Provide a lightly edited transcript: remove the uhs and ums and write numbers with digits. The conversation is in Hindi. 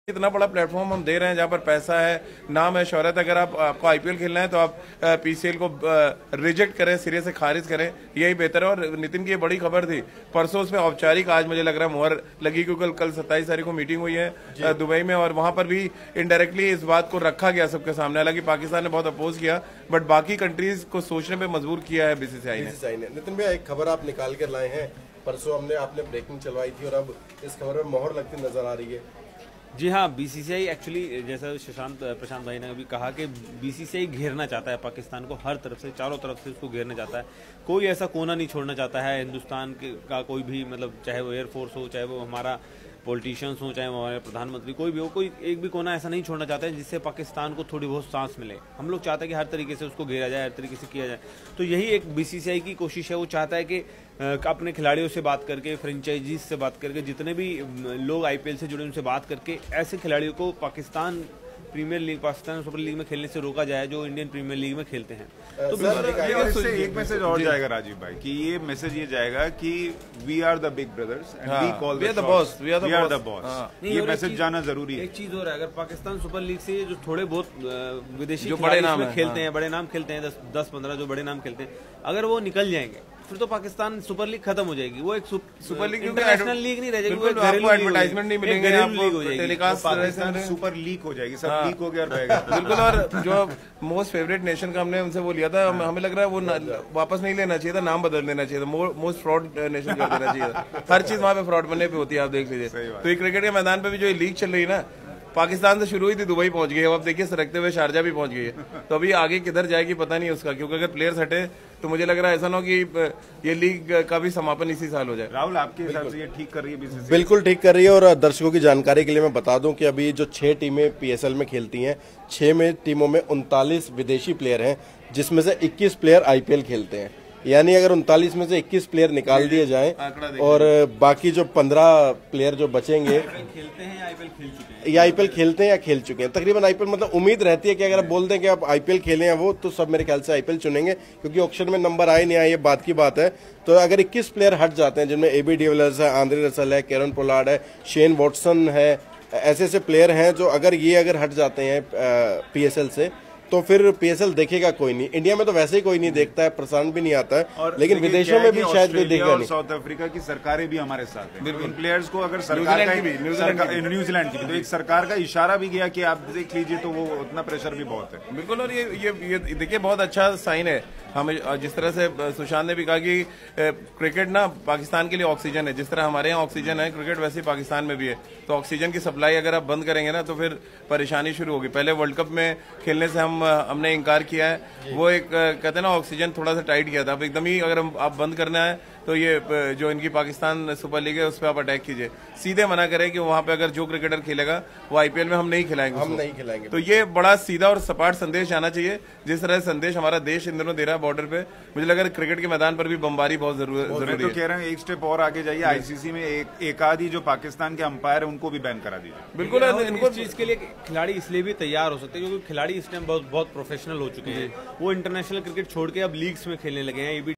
इतना बड़ा प्लेटफॉर्म हम दे रहे हैं जहाँ पर पैसा है, नाम है, शोहरत। अगर आपको आईपीएल खेलना है तो आप पीसीएल को रिजेक्ट करें, सिरे से खारिज करें, यही बेहतर है। और नितिन की ये बड़ी खबर थी, परसों उसमें औपचारिक आज मुझे लग रहा है मुहर लगी, क्योंकि कल 27 तारीख को मीटिंग हुई है दुबई में, और वहां पर भी इनडायरेक्टली इस बात को रखा गया सबके सामने। हालांकि पाकिस्तान ने बहुत अपोज किया, बट बाकी कंट्रीज को सोचने पर मजबूर किया है बीसीसीआई ने। नितिन भैया, एक खबर आप निकाल कर लाए हैं, परसों आपने ब्रेकिंग चलवाई थी और अब इस खबर में मोहर लगती नजर आ रही है। जी हाँ, बीसीसीआई एक्चुअली जैसा प्रशांत भाई ने अभी कहा कि बीसीसीआई घेरना चाहता है पाकिस्तान को, हर तरफ से, चारों तरफ से उसको घेरना चाहता है। कोई ऐसा कोना नहीं छोड़ना चाहता है हिंदुस्तान का कोई भी, मतलब चाहे वो एयरफोर्स हो, चाहे वो हमारा पॉलिटिशियंस हो, चाहे वो हमारे प्रधानमंत्री, कोई भी हो, कोई एक भी कोना ऐसा नहीं छोड़ना चाहता है जिससे पाकिस्तान को थोड़ी बहुत सांस मिले। हम लोग चाहते हैं कि हर तरीके से उसको घेरा जाए, हर तरीके से किया जाए। तो यही एक बीसीसीआई की कोशिश है। वो चाहता है कि अपने खिलाड़ियों से बात करके, फ्रेंचाइजीज से बात करके, जितने भी लोग आईपीएल से जुड़े उनसे बात करके ऐसे खिलाड़ियों को Pakistan premier league, Pakistan super league में खेलने से रोका जाए जो इंडियन प्रीमियर लीग में खेलते हैं। तो इससे एक मैसेज और जाएगा राजीव भाई, कि ये मैसेज ये जाएगा कि we are the big brothers and we call the boss, we are the boss. ये मैसेज जाना जरूरी है। एक चीज और है, अगर पाकिस्तान सुपर लीग से जो थोड़े बहुत विदेशी जो बड़े नाम खेलते हैं, बड़े नाम खेलते हैं, 10-15 जो बड़े नाम खेलते हैं, अगर वो निकल जाएंगे फिर तो पाकिस्तान सुपर लीग खत्म हो जाएगी। वो एक सुपर लीग, इंटरनेशनल लीग नहीं रह जाएगी, वो आपको एडवर्टाइजमेंट नहीं मिलेंगे, आपको टेलीकास्ट पाकिस्तान सुपर लीग हो जाएगी, सब लीग हो गया और रहेगा। बिल्कुल। और जो मोस्ट फेवरेट नेशन का हमने उनसे वो लिया था, हमें लग रहा है वो वापस नहीं लेना चाहिए था, नाम बदल देना चाहिए था, मोस्ट फ्रॉड नेशन कर देना चाहिए था। हर चीज वहां पे फ्रॉड बनने पे होती है, आप देख लीजिए। तो ये क्रिकेट के मैदान पे भी जो ये लीग चल रही है ना, पाकिस्तान से शुरू हुई थी, दुबई पहुंच गई, अब आप देखिए सरकते हुए शारजा भी पहुंच गई है। तो अभी आगे किधर जाएगी पता नहीं उसका, क्योंकि अगर प्लेयर्स हटे तो मुझे लग रहा है ऐसा ना हो कि ये लीग का भी समापन इसी साल हो जाए। राहुल, आपके हिसाब से ये ठीक कर रही है बीसीसीआई? बिल्कुल ठीक कर रही है। और दर्शकों की जानकारी के लिए मैं बता दूं कि अभी जो 6 टीमें पीएसएल में खेलती हैं, 6 टीमों में 39 विदेशी प्लेयर हैं, जिसमें से 21 प्लेयर आईपीएल खेलते हैं। यानी अगर 39 में से 21 प्लेयर निकाल दिए जाएं और बाकी जो 15 प्लेयर जो बचेंगे खेलते हैं या आईपीएल खेल चुके हैं, या आईपीएल खेलते हैं या खेल चुके हैं, तकरीबन आईपीएल, मतलब उम्मीद रहती है कि अगर आप बोल दें कि आप आईपीएल खेलें या वो, तो सब मेरे ख्याल से आईपीएल चुनेंगे, क्योंकि ऑक्शन में नंबर आए नहीं आए ये बात की बात है। तो अगर 21 प्लेयर हट जाते हैं, जिनमें एबी डिविलियर्स है, आंद्रे रसल है, कैरन पोलार्ड है, शेन वॉटसन है, ऐसे प्लेयर हैं जो अगर हट जाते हैं पीएसएल से, तो फिर पीएसएल देखेगा कोई नहीं। इंडिया में तो वैसे ही कोई नहीं देखता है, प्रसारण भी नहीं आता है, लेकिन विदेशों में भी शायद कोई देखेगा नहीं। साउथ अफ्रीका की सरकारें भी हमारे साथ हैं। इन प्लेयर्स को अगर सरकार का, न्यूजीलैंड की भी, तो एक सरकार का इशारा भी गया कि आप देख लीजिए, तो वो उतना प्रेशर भी बहुत है। बिल्कुल। और ये देखिए बहुत अच्छा साइन है हमें, जिस तरह से सुशांत ने भी कहा कि क्रिकेट ना पाकिस्तान के लिए ऑक्सीजन है। जिस तरह हमारे यहाँ ऑक्सीजन है, क्रिकेट वैसे ही पाकिस्तान में भी है। तो ऑक्सीजन की सप्लाई अगर आप बंद करेंगे ना, तो फिर परेशानी शुरू होगी। पहले वर्ल्ड कप में खेलने से हमने इनकार किया है, वो एक कहते हैं ना, ऑक्सीजन थोड़ा सा टाइट किया था। अब एकदम ही अगर आप बंद करना है तो ये जो इनकी पाकिस्तान सुपर लीग है उस पर आप अटैक कीजिए, सीधे मना करें कि वहां पे अगर जो क्रिकेटर खेलेगा वो आईपीएल में हम नहीं खिलाएंगे। तो ये बड़ा सीधा और सपाट संदेश जाना चाहिए, जिस तरह संदेश हमारा देश इन दिनों दे रहा है बॉर्डर पे। मुझे लग रहा है क्रिकेट के मैदान पर भी बमबारी बहुत जरूरी है। तो कह रहे हैं एक स्टेप और आगे जाइए, आईसीसी में एक आधी जो पाकिस्तान के अंपायर है उनको भी बैन करा दीजिए। बिल्कुल। इनको चीज के लिए खिलाड़ी इसलिए भी तैयार हो सकते हैं क्योंकि खिलाड़ी इस टाइम बहुत प्रोफेशनल हो चुके हैं। वो इंटरनेशनल क्रिकेट छोड़ के अब लीग्स में खेलने लगे हैं।